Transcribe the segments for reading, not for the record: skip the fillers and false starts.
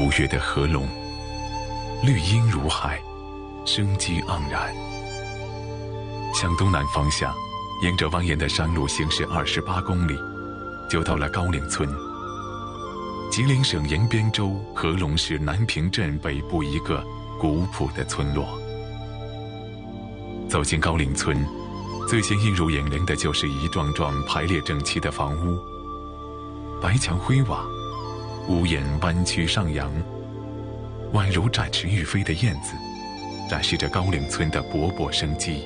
5月的合龙，绿荫如海，生机盎然。向东南方向，沿着蜿蜒的山路行驶28公里，就到了高岭村。吉林省延边州合龙市南平镇北部一个古朴的村落。走进高岭村，最先映入眼帘的就是一幢幢排列整齐的房屋，白墙灰瓦，屋檐弯曲上扬，宛如展翅欲飞的燕子，展示着高岭村的勃勃生机。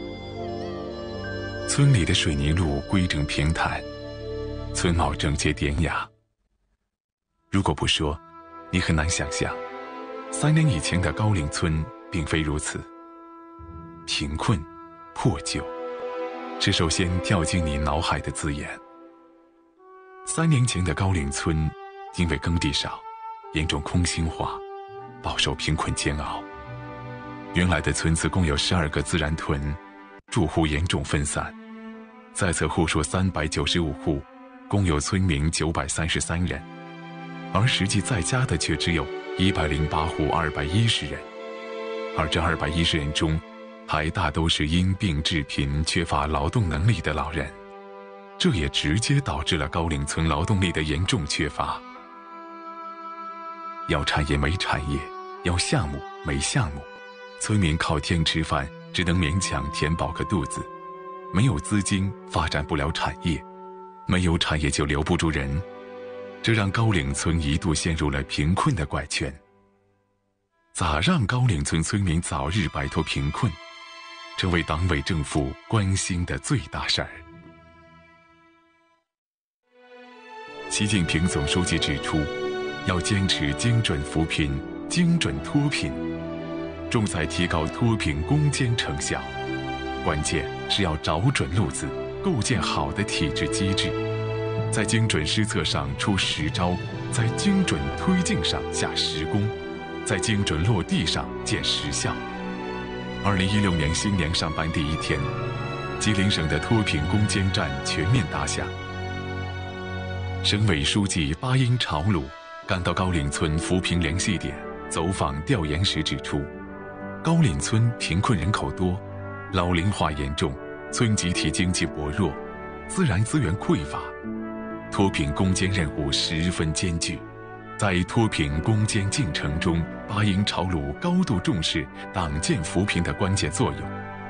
村里的水泥路规整平坦，村貌整洁典雅。如果不说，你很难想象，3年以前的高岭村并非如此。贫困、破旧，是首先跳进你脑海的字眼。3年前的高岭村，因为耕地少，严重空心化，饱受贫困煎熬。原来的村子共有12个自然屯，住户严重分散，在册户数395户，共有村民933人，而实际在家的却只有108户210人，而这210人中，还大都是因病致贫、缺乏劳动能力的老人，这也直接导致了高岭村劳动力的严重缺乏。要产业没产业，要项目没项目，村民靠天吃饭，只能勉强填饱个肚子，没有资金发展不了产业，没有产业就留不住人，这让高岭村一度陷入了贫困的怪圈。咋让高岭村村民早日摆脱贫困，成为党委政府关心的最大事儿。习近平总书记指出，要坚持精准扶贫、精准脱贫，重在提高脱贫攻坚成效。关键是要找准路子，构建好的体制机制，在精准施策上出实招，在精准推进上下实功，在精准落地上见实效。2016年新年上班第一天，吉林省的脱贫攻坚战全面打响。省委书记巴音朝鲁赶到高岭村扶贫联系点走访调研时指出，高岭村贫困人口多，老龄化严重，村集体经济薄弱，自然资源匮乏，脱贫攻坚任务十分艰巨。在脱贫攻坚进程中，巴音朝鲁高度重视党建扶贫的关键作用，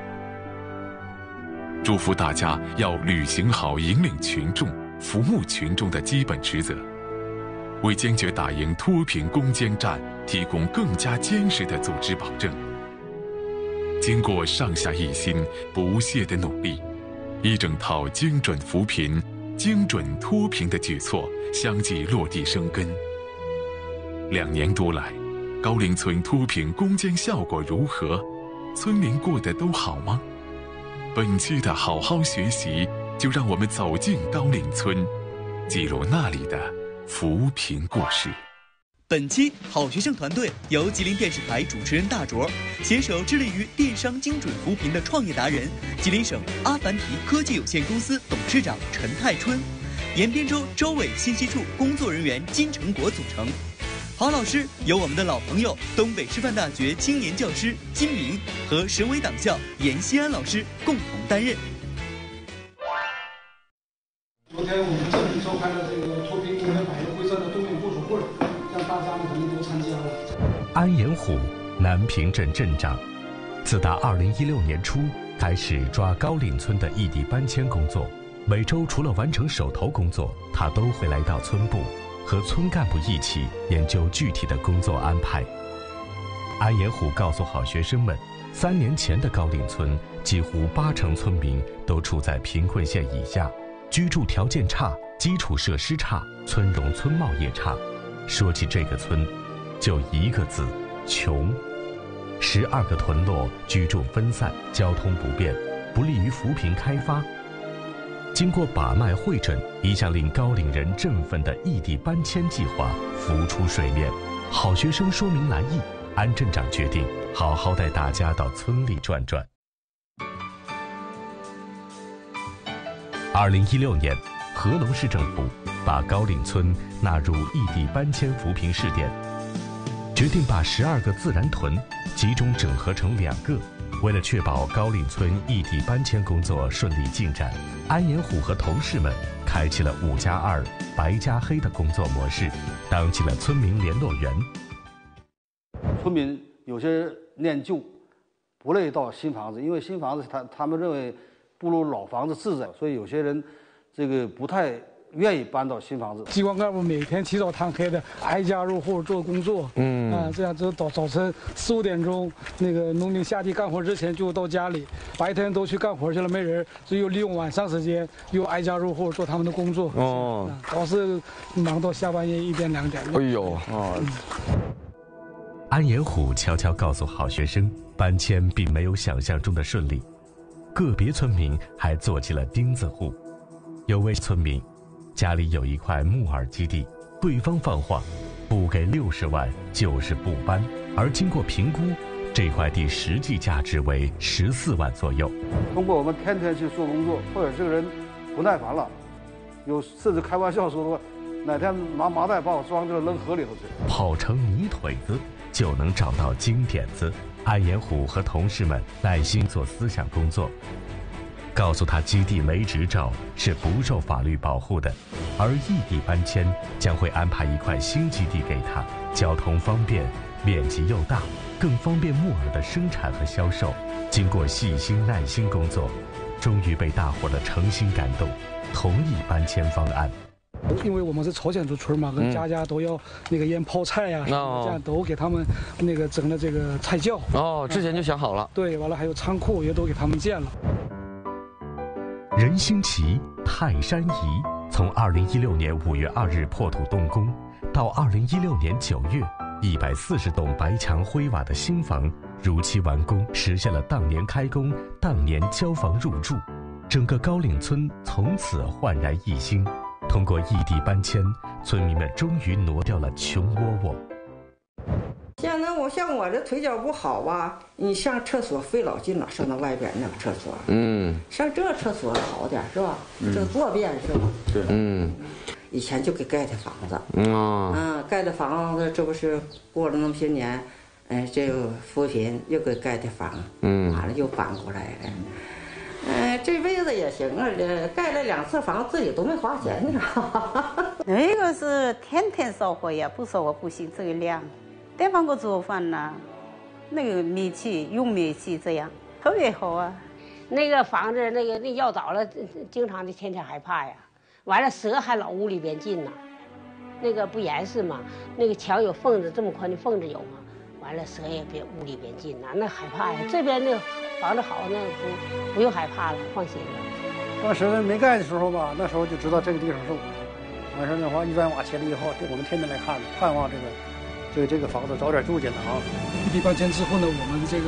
嘱咐大家要履行好引领群众、服务群众的基本职责，为坚决打赢脱贫攻坚战提供更加坚实的组织保证。经过上下一心、不懈的努力，一整套精准扶贫、精准脱贫的举措相继落地生根。2年多来，高岭村脱贫攻坚效果如何？村民过得都好吗？本期的好好学习，就让我们走进高岭村，记录那里的扶贫故事。 本期好学生团队由吉林电视台主持人大卓携手致力于电商精准扶贫的创业达人、吉林省阿凡提科技有限公司董事长陈泰春、延边州州委信息处工作人员金成国组成。好老师由我们的老朋友东北师范大学青年教师金明和省委党校严希安老师共同担任。 昨天我们这里召开了这个脱贫攻坚百业汇算的动员部署会，让大家呢肯定都参加了。 安延虎，南平镇镇长，自打2016年初开始抓高岭村的异地搬迁工作，每周除了完成手头工作，他都会来到村部，和村干部一起研究具体的工作安排。安延虎告诉好学生们，3年前的高岭村几乎80%村民都处在贫困线以下，居住条件差，基础设施差，村容村貌也差。说起这个村，就一个字：穷。12个屯落居住分散，交通不便，不利于扶贫开发。经过把脉会诊，一项令高岭人振奋的异地搬迁计划浮出水面。好学生说明来意，安镇长决定好好带大家到村里转转。2016年，合龙市政府把高岭村纳入异地搬迁扶贫试点， 决定把12个自然屯集中整合成2个。为了确保高岭村异地搬迁工作顺利进展，安延虎和同事们开启了5+2白加黑的工作模式，当起了村民联络员。 村民有些念旧，不乐意到新房子，因为新房子他们认为不如老房子自在，所以有些人这个不太愿意搬到新房子。 机关干部每天起早贪黑的挨家入户做工作，这样子早晨4、5点钟，那个农民下地干活之前就到家里，白天都去干活去了，没人，只有利用晚上时间又挨家入户做他们的工作。老是忙到下半夜1点2点。 哎呦安延虎悄悄告诉好学生，搬迁并没有想象中的顺利，个别村民还做起了钉子户。有位村民家里有一块木耳基地，对方放话不给60万就是不搬，而经过评估，这块地实际价值为14万左右。 通过我们天天去做工作，或者这个人不耐烦了，有甚至开玩笑说的话，哪天拿麻袋把我装这扔河里头去， 跑成泥腿子就能找到金点子。安延虎和同事们耐心做思想工作，告诉他基地没执照是不受法律保护的，而异地搬迁将会安排一块新基地给他，交通方便，面积又大，更方便木耳的生产和销售。经过细心耐心工作，终于被大伙的诚心感动，同意搬迁方案。 因为我们是朝鲜族村嘛，跟家家都要那个腌泡菜呀，这样都给他们那个整了这个菜窖。 之前就想好了。 对，完了还有仓库也都给他们建了。 任兴旗、泰山颐从2016年5月2日破土动工，到2016年9月，140栋白墙灰瓦的新房如期完工，实现了当年开工、当年交房入住，整个高岭村从此焕然一新。通过异地搬迁，村民们终于挪掉了穷窝窝。 现在像我这腿脚不好吧，你上厕所费老劲了，上到外边那个厕所，上这厕所好点是吧？这坐便是吧？ 对， 以前就给盖的房子，盖的房子，这不是过了那么些年，这个扶贫又给盖的房，完了又搬过来了。这辈子也行啊，盖了2次房，自己都没花钱呢。 那个是天天烧火呀，不烧火不行，这个凉。地方给做饭呐，那个煤气用煤气这样特别好啊。 那个房子那要早了，经常的天天害怕呀。完了蛇还老屋里边进呢，那个不严实嘛，那个墙有缝子，这么宽的缝子有嘛。完了蛇也别屋里边进呐，那害怕呀。这边那房子好，那不用害怕了，放心了。 当时没盖的时候吧，那时候就知道这个地方是我的。完事的话，1转瓦起了以后，我们天天来看，盼望这个房子早点住进来啊。异地搬迁之后呢，我们这个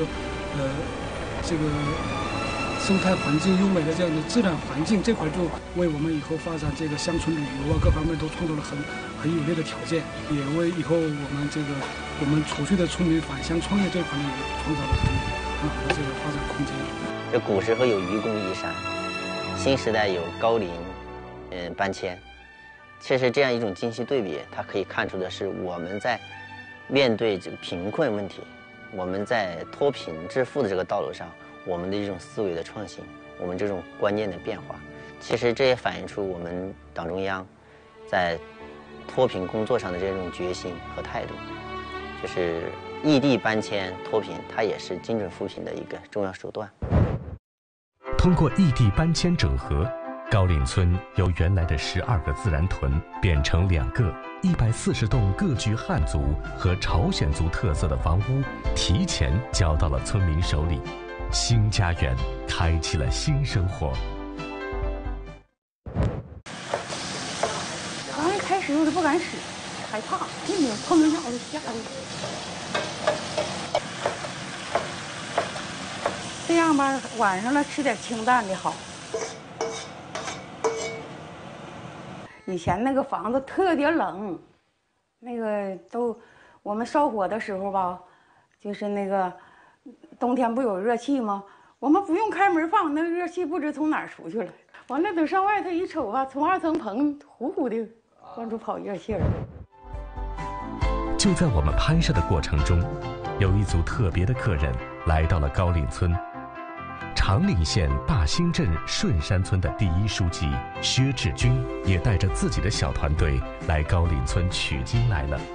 生态环境优美的这样的自然环境这块，就为我们以后发展这个乡村旅游啊各方面都创造了很有利的条件，也为以后我们出去的村民返乡创业这块呢，也创造了很好的这个发展空间。 这古时候有愚公移山，新时代有高龄搬迁，其实这样一种惊喜对比，它可以看出的是我们在面对这个贫困问题，我们在脱贫致富的这个道路上，我们的一种思维的创新，我们这种观念的变化，其实这也反映出我们党中央在脱贫工作上的这种决心和态度。就是异地搬迁脱贫，它也是精准扶贫的一个重要手段。 通过异地搬迁整合，高岭村由原来的12个自然屯变成2个，140栋各具汉族和朝鲜族特色的房屋提前交到了村民手里，新家园开启了新生活。 刚一开始有点不敢使，害怕，碰一下我就吓的。这样吧，晚上了吃点清淡的好。以前那个房子特别冷，那个我们烧火的时候吧，就是那个冬天不有热气吗？我们不用开门放，那热气不知从哪儿出去了。完了等上外头一瞅啊，从2层棚呼呼的往出跑热气儿。 就在我们拍摄的过程中，有一组特别的客人来到了高岭村。长岭县大兴镇顺山村的第一书记薛志军也带着自己的小团队来高岭村取经来了。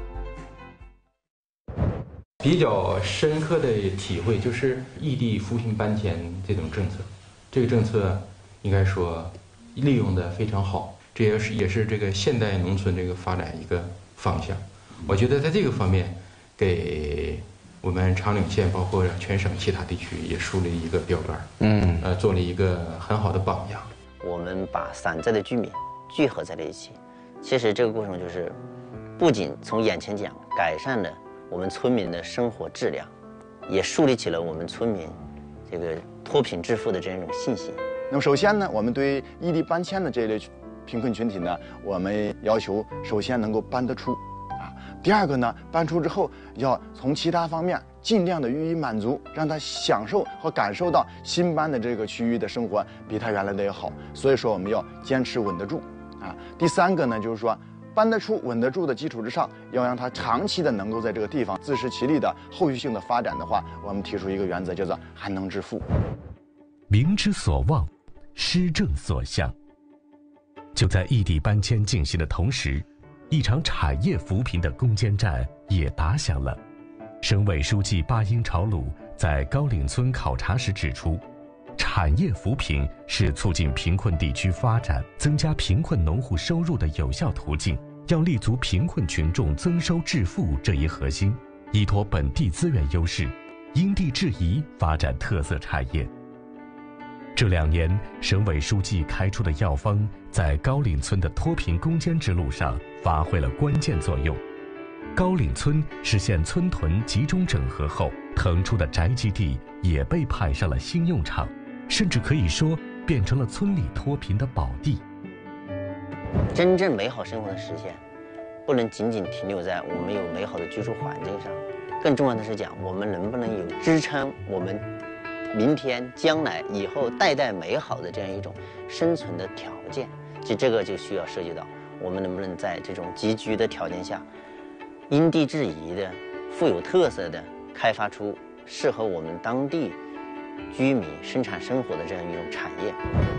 比较深刻的体会就是异地扶贫搬迁这种政策，这个政策应该说利用的非常好，这也是这个现代农村这个发展一个方向。我觉得在这个方面给我们长岭县包括全省其他地区也树立一个标杆，做了一个很好的榜样。 我们把散在的居民聚合在了一起，其实这个过程就是不仅从眼前讲改善了我们村民的生活质量，也树立起了我们村民这个脱贫致富的这样一种信心。 那么首先呢，我们对异地搬迁的这一类贫困群体呢，我们要求首先能够搬得出，第二个呢，搬出之后要从其他方面尽量的予以满足，让他享受和感受到新搬的这个区域的生活比他原来的要好。所以说我们要坚持稳得住，第三个呢，就是说搬得出、稳得住的基础之上，要让他长期的能够在这个地方自食其力的后续性的发展的话，我们提出一个原则，叫做寒能致富。 民之所望，施政所向。就在异地搬迁进行的同时，一场产业扶贫的攻坚战也打响了。省委书记巴音朝鲁在高岭村考察时指出，产业扶贫是促进贫困地区发展、增加贫困农户收入的有效途径，要立足贫困群众增收致富这一核心，依托本地资源优势，因地制宜发展特色产业。这2年，省委书记开出的药方在高岭村的脱贫攻坚之路上发挥了关键作用。高岭村实现村屯集中整合后，腾出的宅基地也被派上了新用场，甚至可以说变成了村里脱贫的宝地。 真正美好生活的实现，不能仅仅停留在我们有美好的居住环境上，更重要的是讲我们能不能有支撑我们明天、将来、以后代代美好的这样一种生存的条件。其实这个就需要涉及到我们能不能在这种集居的条件下，因地制宜的、富有特色的开发出适合我们当地居民生产生活的这样一种产业。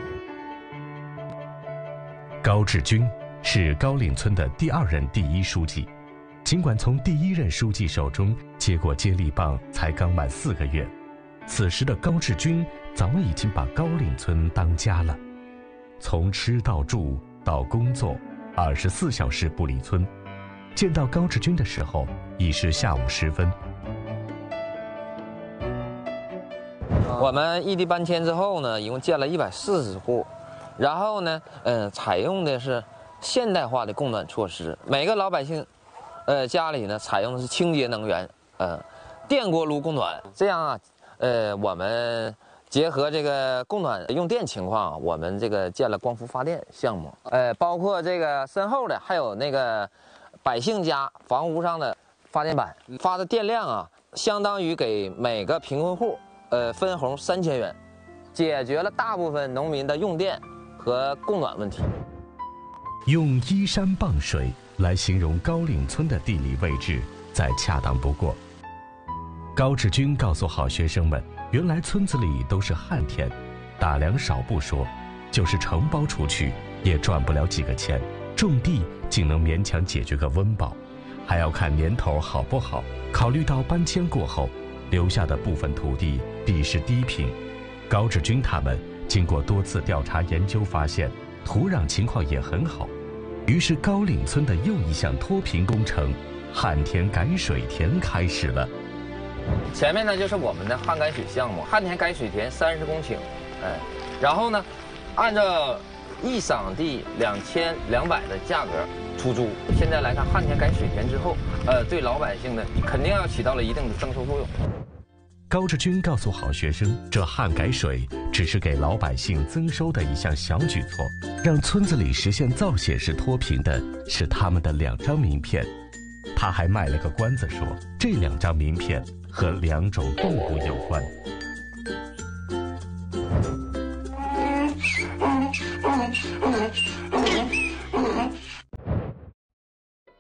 高志军是高岭村的第2任第1书记，尽管从第1任书记手中接过接力棒才刚满4个月，此时的高志军早已经把高岭村当家了。从吃到住到工作，24小时不离村。见到高志军的时候，已是下午10分。 我们异地搬迁之后呢，一共建了140户，然后呢，采用的是现代化的供暖措施。每个老百姓，家里呢采用的是清洁能源，电锅炉供暖。这样啊，我们结合这个供暖用电情况，我们这个建了光伏发电项目。包括这个身后的还有那个百姓家房屋上的发电板，发的电量啊，相当于给每个贫困户分红3000元，解决了大部分农民的用电和供暖问题。 用依山傍水来形容高岭村的地理位置，再恰当不过。高志军告诉好学生们，原来村子里都是旱田，打粮少不说，就是承包出去也赚不了几个钱，种地仅能勉强解决个温饱，还要看年头好不好。考虑到搬迁过后留下的部分土地地势低平，高志军他们经过多次调查研究发现，土壤情况也很好。于是高岭村的又一项脱贫工程——旱田改水田开始了。 前面呢就是我们的旱改水项目，旱田改水田30公顷，然后呢，按照一晌地2200的价格出租。现在来看，旱田改水田之后，对老百姓呢肯定要起到了一定的增收作用。 高志军告诉好学生，这旱改水只是给老百姓增收的一项小举措，让村子里实现造血式脱贫的是他们的2张名片。他还卖了个关子说，这2张名片和2种动物有关。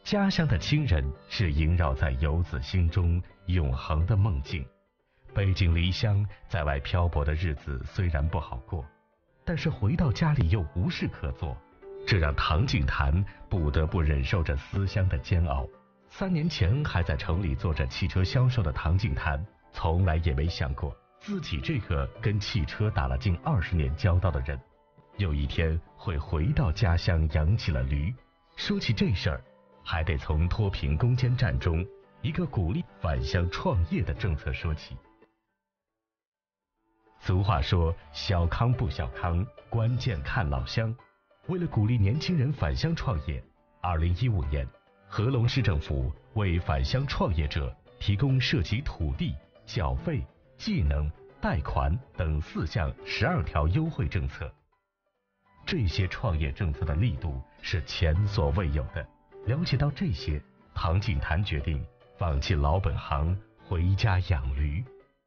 家乡的亲人是萦绕在游子心中永恒的梦境。北京离乡在外漂泊的日子虽然不好过，但是回到家里又无事可做，这让唐景谭不得不忍受着思乡的煎熬。3年前还在城里做着汽车销售的唐景谭，从来也没想过自己这个跟汽车打了近20年交道的人，有一天会回到家乡养起了驴。说起这事儿，还得从脱贫攻坚战中一个鼓励返乡创业的政策说起。俗话说小康不小康，关键看老乡。为了鼓励年轻人返乡创业，2015年合隆市政府为返乡创业者提供涉及土地、缴费、技能、贷款等4项12条优惠政策。这些创业政策的力度是前所未有的。了解到这些，唐景谭决定放弃老本行，回家养驴。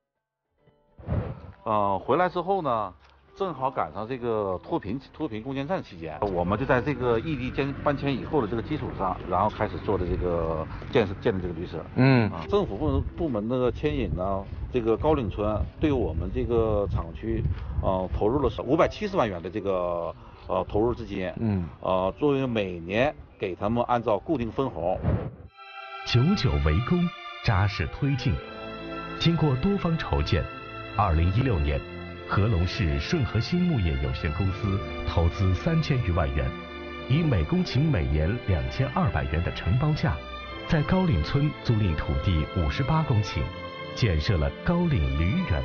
回来之后呢，正好赶上这个脱贫攻坚战期间，我们就在这个异地搬迁以后的这个基础上，然后开始做的这个建的这个驴舍。政府部门的牵引呢，这个高岭村对我们这个厂区，投入了570万元的这个投入资金。作为每年给他们按照固定分红。 久久为功，扎实推进。经过多方筹建，2016年，合隆市顺和新牧业有限公司投资3000余万元，以每公顷每年2200元的承包价，在高岭村租赁土地58公顷，建设了高岭驴园。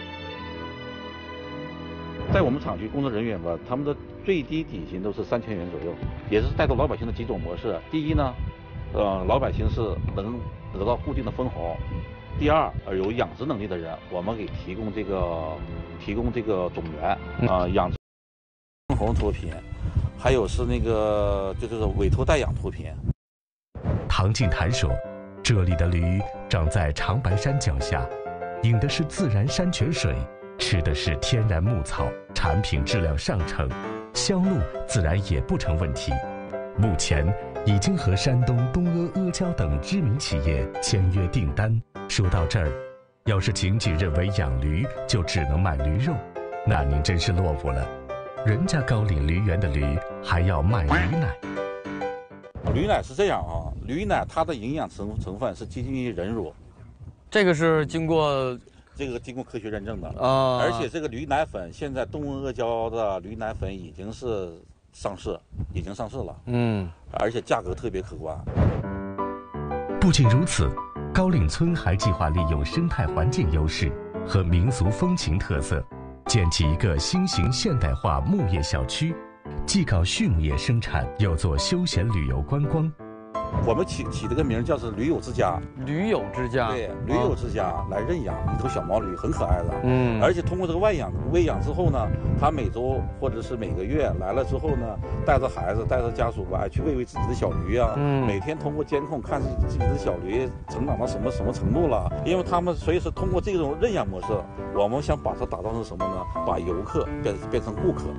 在我们厂区工作人员吧，他们的最低底薪都是3000元左右，也是带动老百姓的几种模式。第一呢，老百姓是能得到固定的分红。第二，有养殖能力的人，我们给提供这个种源养殖分红脱贫，还有是那个就是委托代养脱贫。 唐景谭说，这里的驴长在长白山脚下，饮的是自然山泉水，吃的是天然牧草，产品质量上乘，销路自然也不成问题。目前已经和山东东阿阿胶等知名企业签约订单。说到这儿，要是仅仅认为养驴就只能卖驴肉，那您真是落伍了。人家高岭驴园的驴还要卖驴奶。 驴奶是这样啊，驴奶它的营养成分是接近于人乳， 这个是经过科学认证的啊。而且这个驴奶粉现在东阿阿胶的驴奶粉已经上市了，而且价格特别可观。 不仅如此，高岭村还计划利用生态环境优势和民俗风情特色，建起一个新型现代化牧业小区，既搞畜牧业生产，又做休闲旅游观光。 我们起这个名叫是驴友之家。 驴友之家， 对，驴友之家来认养一头小毛驴，很可爱的。而且通过这个喂养之后呢，他每周或者是每个月来了之后呢，带着孩子带着家属吧，去喂自己的小驴啊。每天通过监控看自己的小驴成长到什么程度了。因为他们所以说通过这种认养模式，我们想把它打造成什么呢？把游客变成顾客。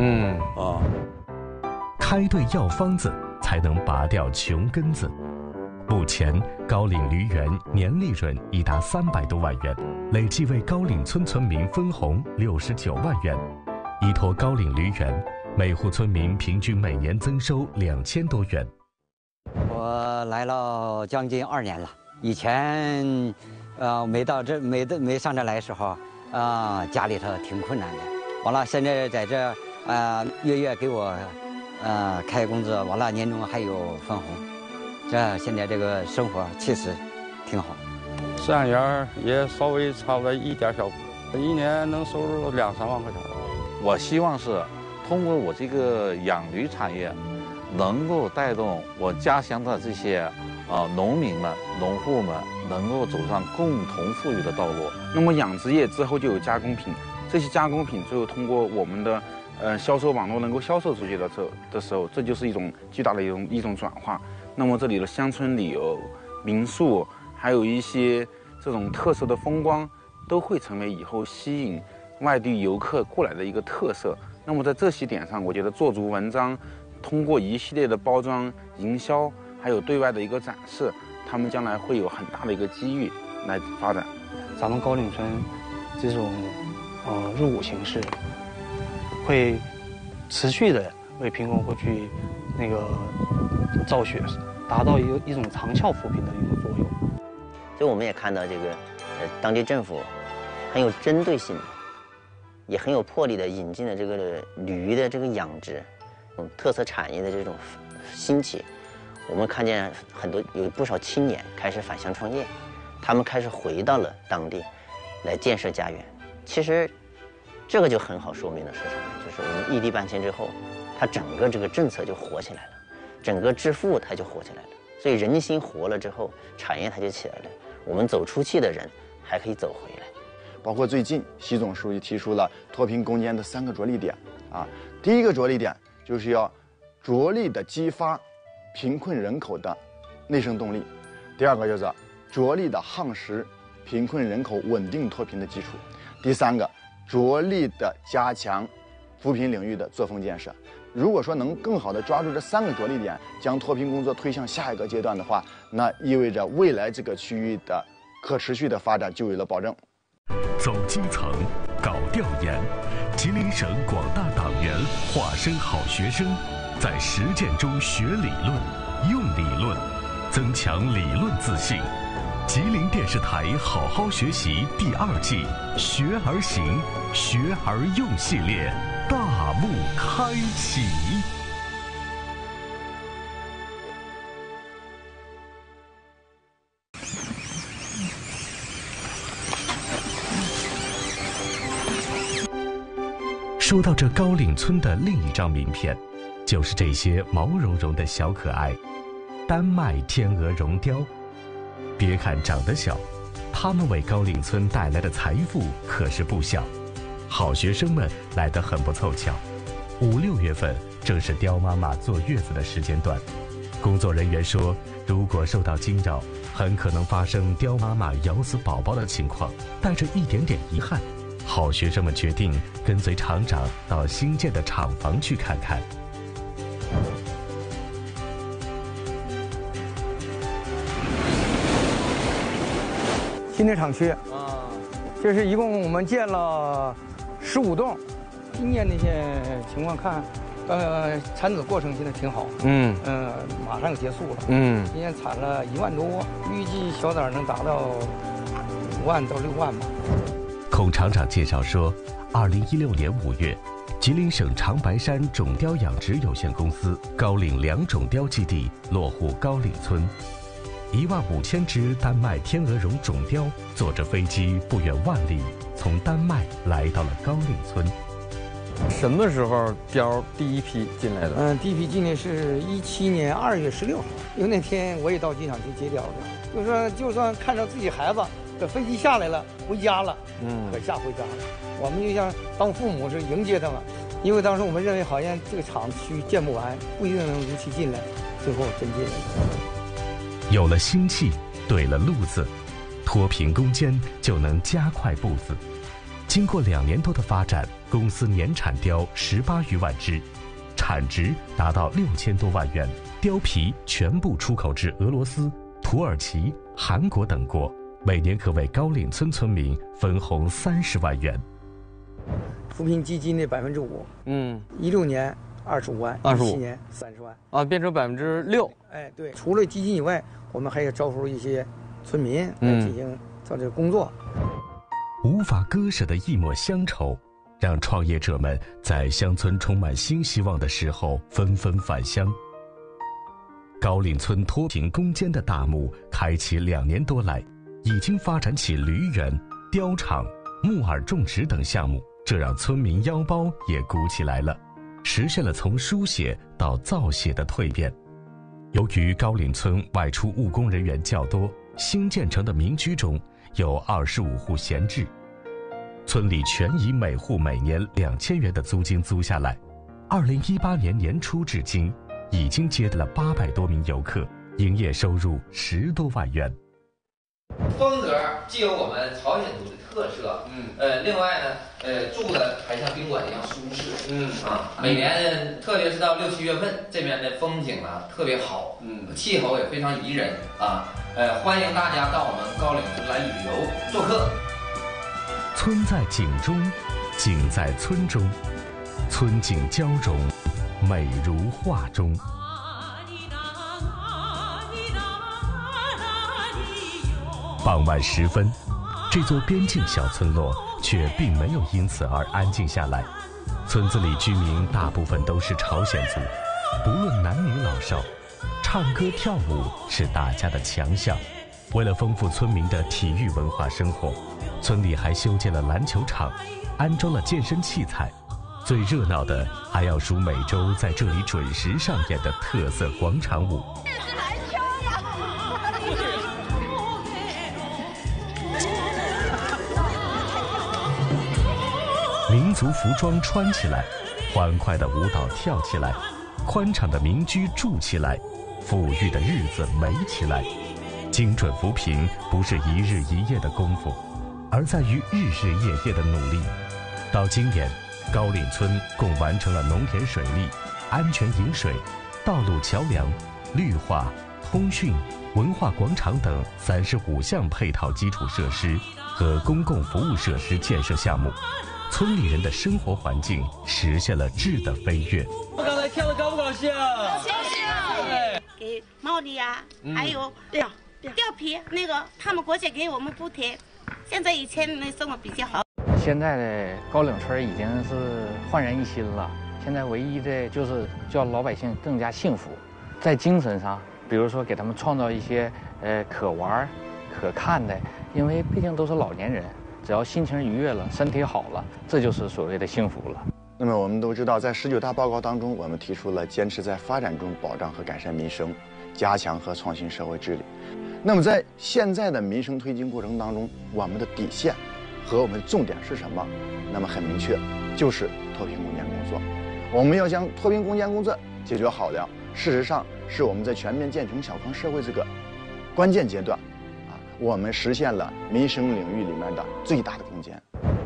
开对药方子，才能拔掉穷根子。目前高岭驴园年利润已达300多万元，累计为高岭村村民分红69万元。依托高岭驴园，每户村民平均每年增收2000多元。 我来了将近2年了，以前没上这来的时候家里头挺困难的，完了现在在这月给我开工资，完了年终还有分红，这现在这个生活确实挺好。 3元也稍微差了一点小，一年能收入2-3万块钱。 我希望是通过我这个养驴产业，能够带动我家乡的这些农民们、农户们能够走上共同富裕的道路。 那么养殖业之后就有加工品，这些加工品最后通过我们的销售网络能够销售出去的时候，这就是一种巨大的一种转化。那么这里的乡村旅游、民宿，还有一些这种特色的风光，都会成为以后吸引外地游客过来的一个特色。那么在这些点上，我觉得做足文章，通过一系列的包装、营销还有对外的一个展示，他们将来会有很大的一个机遇来发展。 咱们高岭村这种入伍形式，会持续的为贫困户去造血，达到一种长效扶贫的一种作用。 所以我们也看到这个当地政府很有针对性的，也很有魄力的引进了这个驴的这个养殖，特色产业的这种兴起。我们看见有不少青年开始返乡创业，他们开始回到了当地来建设家园。其实这个就很好说明的是什么？就是我们异地搬迁之后，它整个这个政策就活起来了，整个致富它就活起来了。所以人心活了之后，产业它就起来了。我们走出去的人还可以走回来。 包括最近习总书记提出了脱贫攻坚的3个着力点啊。第一个着力点就是要着力的激发贫困人口的内生动力，第二个就是着力的夯实贫困人口稳定脱贫的基础，第三个着力的加强扶贫领域的作风建设。如果说能更好的抓住这3个着力点，将脱贫工作推向下一个阶段的话，那意味着未来这个区域的可持续的发展就有了保证。 走基层，搞调研，吉林省广大党员化身好学生，在实践中学理论、用理论，增强理论自信。吉林电视台好好学习第2季学而行、学而用系列大幕开启。说到这高岭村的另一张名片，就是这些毛茸茸的小可爱——丹麦天鹅绒雕。别看长得小，它们为高岭村带来的财富可是不小。好学生们来得很不凑巧，5、6月份正是雕妈妈坐月子的时间段。工作人员说，如果受到惊扰，很可能发生雕妈妈咬死宝宝的情况。带着一点点遗憾，好学生们决定跟随厂长到新建的厂房去看看。 新的厂区这是一共我们建了15栋。今年那些情况看，产子过程现在挺好。马上就结束了。今年产了1万多，预计小崽能达到5万到6万吧。 孔厂长介绍说，2016年5月，吉林省长白山种貂养殖有限公司高岭2种貂基地落户高岭村。15000只丹麦天鹅绒种貂坐着飞机不远万里，从丹麦来到了高岭村。 什么时候貂第一批进来的？ 第一批进来是17年2月16号，因为那天我也到机场去接貂的。就算看着自己孩子这飞机下来了，回家了，可下回家了。我们就像当父母是迎接他们，因为当时我们认为好像这个厂区建不完，不一定能如期进来，最后真进来了。 有了心气，对了路子，脱贫攻坚就能加快步子。经过2年多的发展，公司年产貂18余万只，产值达到6000多万元，貂皮全部出口至俄罗斯、土耳其、韩国等国，每年可为高岭村村民分红30万元。 扶贫基金的5%， 16年25万，17年30万啊，变成6%。 对，除了基金以外，我们还要招呼一些村民来进行做这个工作。 无法割舍的一抹乡愁，让创业者们在乡村充满新希望的时候纷纷返乡。高岭村脱贫攻坚的大幕开启2年多来，已经发展起驴园、貂场、木耳种植等项目，这让村民腰包也鼓起来了，实现了从书写到造血的蜕变。由于高岭村外出务工人员较多，新建成的民居中有25户闲置，村里全以每户每年2000元的租金租下来。2018年年初至今，已经接待了800多名游客，营业收入10多万元。 风格既有我们朝鲜族的特色，另外呢，住的还像宾馆一样舒适，每年特别是到6、7月份，这边的风景啊特别好，气候也非常宜人啊，欢迎大家到我们高岭村来旅游做客。 村在景中，景在村中，村景交融，美如画中。傍晚时分，这座边境小村落却并没有因此而安静下来。村子里居民大部分都是朝鲜族，不论男女老少，唱歌跳舞是大家的强项。为了丰富村民的体育文化生活，村里还修建了篮球场，安装了健身器材。最热闹的还要数每周在这里准时上演的特色广场舞。民族服装穿起来，欢快的舞蹈跳起来，宽敞的民居住起来，富裕的日子美起来。精准扶贫不是一日一夜的功夫，而在于日日夜夜的努力。到今年，高岭村共完成了农田水利、安全饮水、道路桥梁、绿化、通讯、文化广场等35项配套基础设施和公共服务设施建设项目。村里人的生活环境实现了质的飞跃。 我刚才跳的高不高兴？ 高兴。给帽子呀，还有貂皮，那个他们国家给我们补贴。现在以前那生活比较好。 现在的高岭村已经是焕然一新了。现在唯一的就是叫老百姓更加幸福，在精神上，比如说给他们创造一些可玩、可看的，因为毕竟都是老年人。只要心情愉悦了，身体好了，这就是所谓的幸福了。 那么我们都知道，在19大报告当中，我们提出了坚持在发展中保障和改善民生，加强和创新社会治理。那么在现在的民生推进过程当中，我们的底线和我们的重点是什么？那么很明确，就是脱贫攻坚工作。我们要将脱贫攻坚工作解决好了，事实上是我们在全面建成小康社会这个关键阶段。我们实现了民生领域里面的最大的攻坚。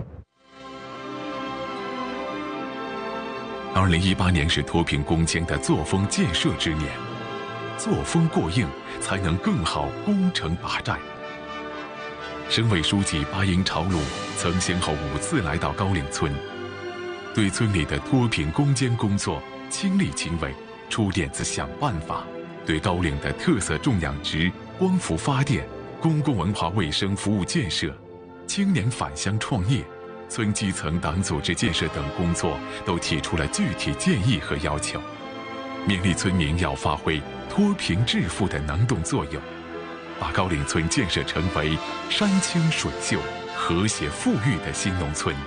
2018年是脱贫攻坚的作风建设之年，作风过硬，才能更好攻城拔寨。省委书记巴音朝鲁曾先后5次来到高岭村，对村里的脱贫攻坚工作亲力亲为，出点子想办法，对高岭的特色种养殖、光伏发电、公共文化卫生服务建设、青年返乡创业、村基层党组织建设等工作都提出了具体建议和要求，勉励村民要发挥脱贫致富的能动作用，把高岭村建设成为山清水秀、和谐富裕的新农村。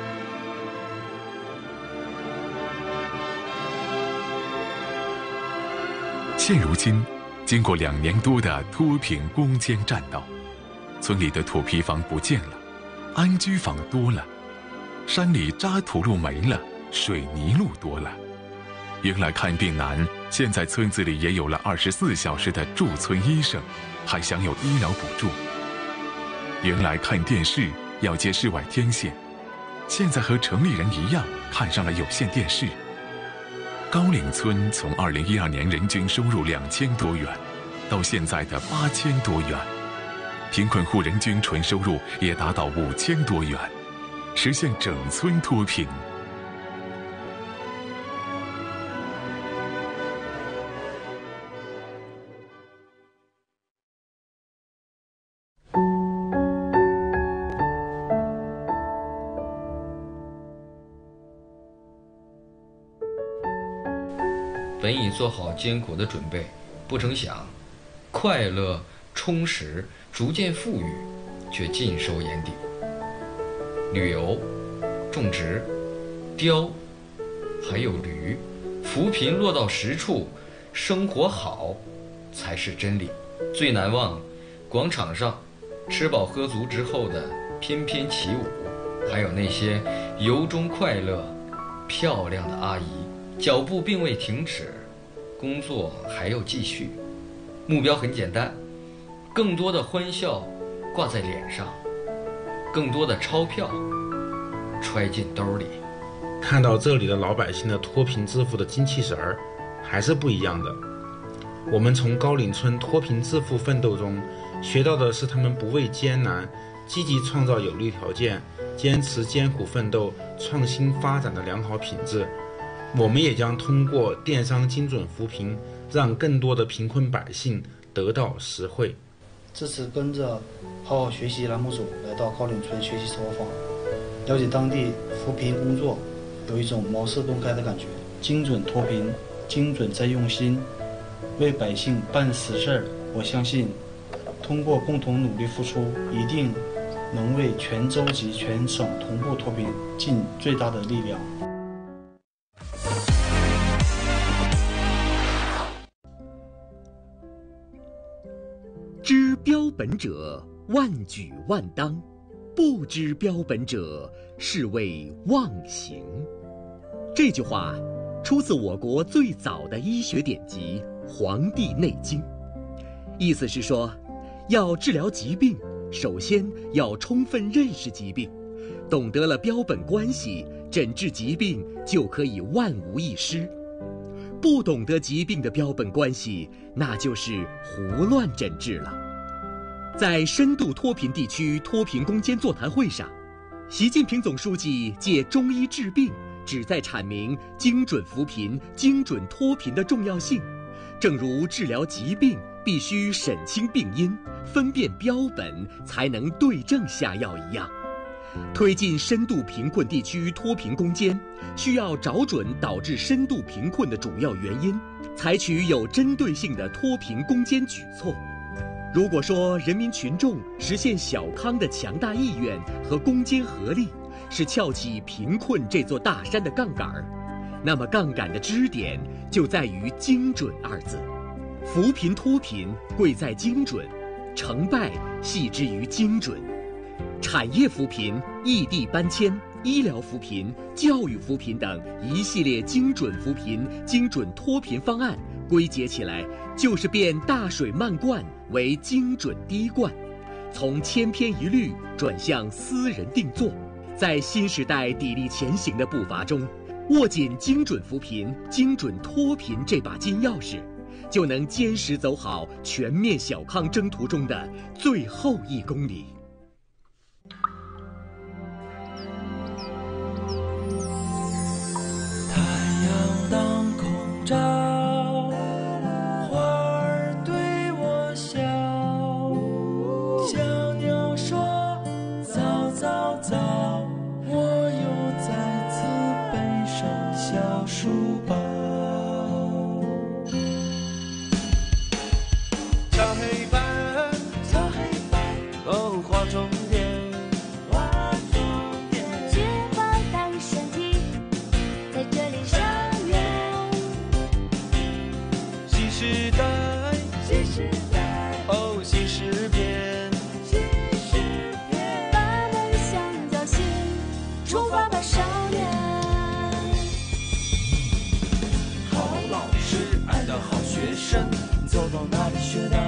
现如今，经过2年多的脱贫攻坚战斗，村里的土坯房不见了，安居房多了，山里渣土路没了，水泥路多了。原来看病难，现在村子里也有了24小时的驻村医生，还享有医疗补助。原来看电视要接市外天线，现在和城里人一样看上了有线电视。高岭村从2012年人均收入2000多元，到现在的8000多元，贫困户人均纯收入也达到5000多元，实现整村脱贫。 本已做好艰苦的准备，不成想，快乐、充实、逐渐富裕，却尽收眼底。旅游、种植、貂，还有驴，扶贫落到实处，生活好，才是真理。最难忘，广场上吃饱喝足之后的翩翩起舞，还有那些由衷快乐、漂亮的阿姨。脚步并未停止，工作还要继续。目标很简单，更多的欢笑， 挂在脸上，更多的钞票揣进兜里。 看到这里的老百姓的脱贫致富的精气神儿，还是不一样的。我们从高岭村脱贫致富奋斗中学到的是他们不畏艰难，积极创造有利条件，坚持艰苦奋斗、创新发展的良好品质。我们也将通过电商精准扶贫，让更多的贫困百姓得到实惠。 这次跟着好好学习栏目组来到高岭村学习走访，了解当地扶贫工作，有一种茅塞顿开的感觉。精准脱贫，精准再用心，为百姓办实事儿。我相信，通过共同努力付出，一定能为全州及全省同步脱贫尽最大的力量。 知标本者，万举万当；不知标本者，是谓妄行。这句话出自我国最早的医学典籍《黄帝内经》，意思是说，要治疗疾病，首先要充分认识疾病，懂得了标本关系，诊治疾病就可以万无一失。不懂得疾病的标本关系，那就是胡乱诊治了。在深度脱贫地区脱贫攻坚座谈会上，习近平总书记借中医治病，旨在阐明精准扶贫、精准脱贫的重要性。正如治疗疾病必须审清病因，分辨标本，才能对症下药一样，推进深度贫困地区脱贫攻坚，需要找准导致深度贫困的主要原因，采取有针对性的脱贫攻坚举措。如果说人民群众实现小康的强大意愿和攻坚合力是撬起贫困这座大山的杠杆，那么杠杆的支点就在于精准二字。扶贫脱贫贵在精准，成败系之于精准。产业扶贫、异地搬迁、医疗扶贫、教育扶贫等一系列精准扶贫、精准脱贫方案，归结起来就是变大水漫灌为精准滴灌，从千篇一律转向私人定做，在新时代砥砺前行的步伐中，握紧精准扶贫、精准脱贫这把金钥匙，就能坚实走好全面小康征途中的最后1公里。 太阳当空照，花儿对我笑，小鸟说早早早，我又再次背上小书包。敲黑板，敲黑板，哦，画重点，画重点，雪花带升级，在这里上演。新时代，新时代，哦，新事变，新事变，把梦想叫醒，出发吧少年。好老师，爱的好学生，走到哪里学到